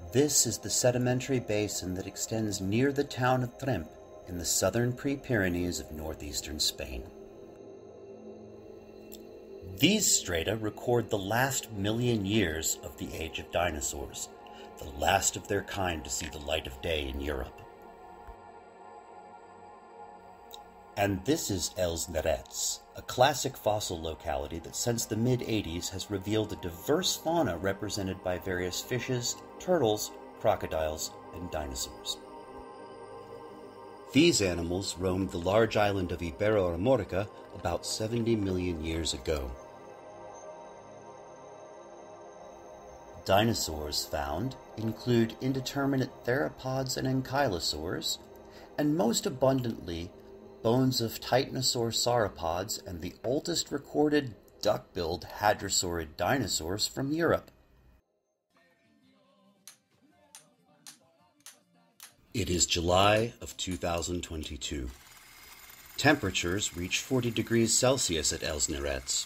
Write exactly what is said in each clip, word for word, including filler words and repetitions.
This is the sedimentary basin that extends near the town of Tremp in the southern Pre-Pyrenees of northeastern Spain. These strata record the last million years of the age of dinosaurs, the last of their kind to see the light of day in Europe. And this is Els Nerets, a classic fossil locality that since the mid eighties has revealed a diverse fauna represented by various fishes, turtles, crocodiles, and dinosaurs. These animals roamed the large island of Iberoamerica about seventy million years ago. Dinosaurs found include indeterminate theropods and ankylosaurs, and most abundantly, bones of titanosaur sauropods and the oldest recorded duck-billed hadrosaurid dinosaurs from Europe. It is July of two thousand twenty-two. Temperatures reach forty degrees Celsius at Els Nerets.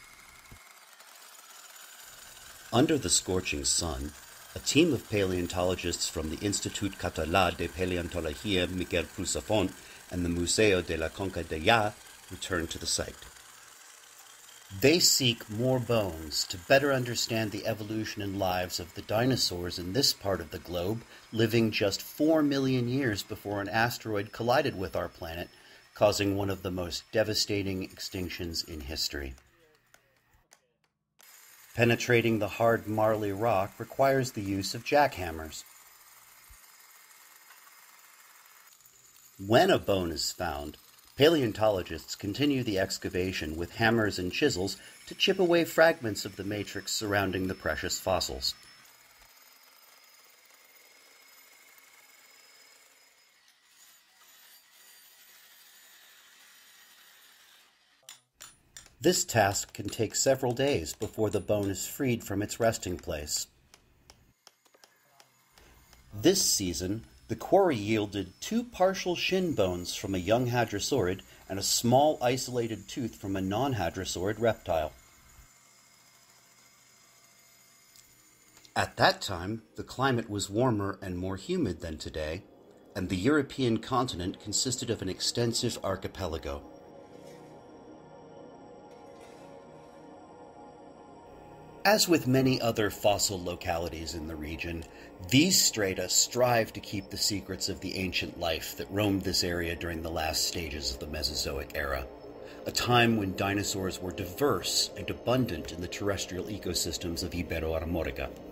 Under the scorching sun, a team of paleontologists from the Institut Català de Paleontologia Miquel Crusafont and the Museu de la Conca Dellà return to the site. They seek more bones to better understand the evolution and lives of the dinosaurs in this part of the globe, living just four million years before an asteroid collided with our planet, causing one of the most devastating extinctions in history. Penetrating the hard marly rock requires the use of jackhammers. When a bone is found, paleontologists continue the excavation with hammers and chisels to chip away fragments of the matrix surrounding the precious fossils. This task can take several days before the bone is freed from its resting place. This season, the quarry yielded two partial shin bones from a young hadrosaurid and a small isolated tooth from a non-hadrosaurid reptile. At that time, the climate was warmer and more humid than today, and the European continent consisted of an extensive archipelago. As with many other fossil localities in the region, these strata strive to keep the secrets of the ancient life that roamed this area during the last stages of the Mesozoic era, a time when dinosaurs were diverse and abundant in the terrestrial ecosystems of Iberoamerica.